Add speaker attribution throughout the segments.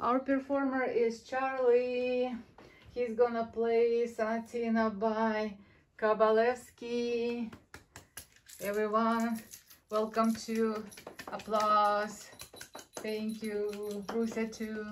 Speaker 1: Our performer is Charlie. He's gonna play Sonatina by Kabalevsky. Everyone, welcome to applause. Thank you, Russia too.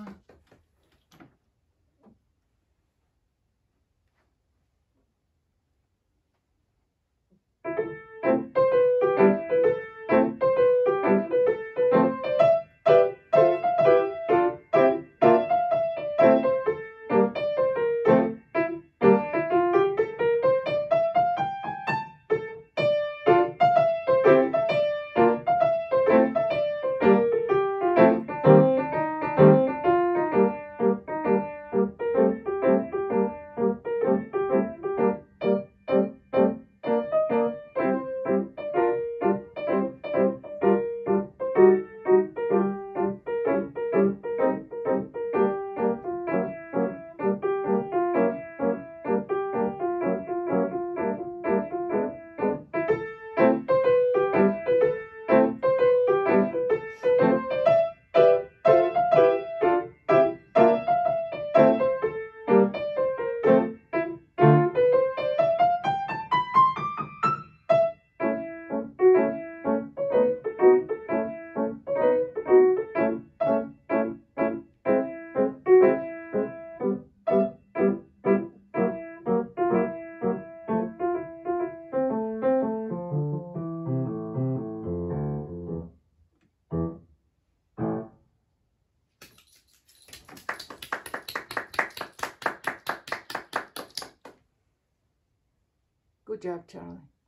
Speaker 1: Good job, Charlie.